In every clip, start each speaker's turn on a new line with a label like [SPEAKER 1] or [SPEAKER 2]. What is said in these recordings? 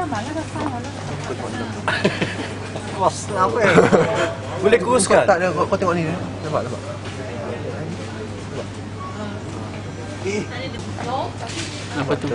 [SPEAKER 1] Bos, apa ya? Boleh kuruskan?
[SPEAKER 2] Tak ada, kau tengok ni. Nampak.
[SPEAKER 1] Apa tu?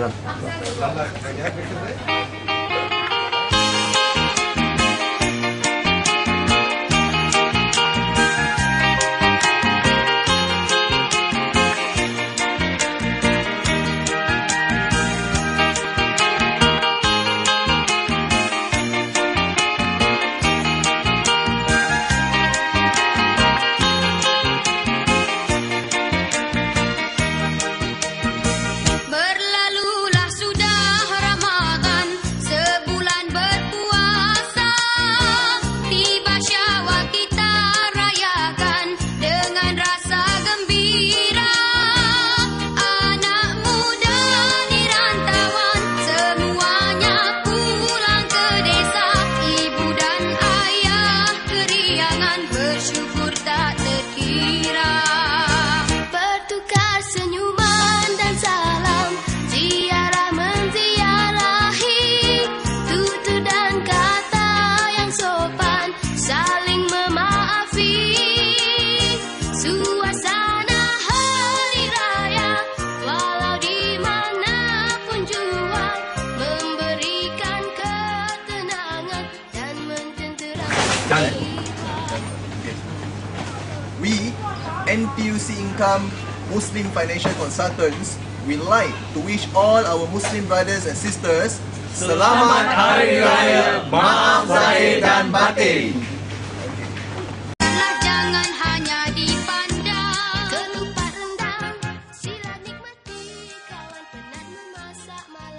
[SPEAKER 2] We, NTUC Income Muslim Financial Consultants, we like to wish all our Muslim brothers and sisters Selamat Hari Raya Maaf Zahir dan Batin.
[SPEAKER 3] Jangan hanya dipandang ketupat rendang, sila nikmati kawan penat memasak.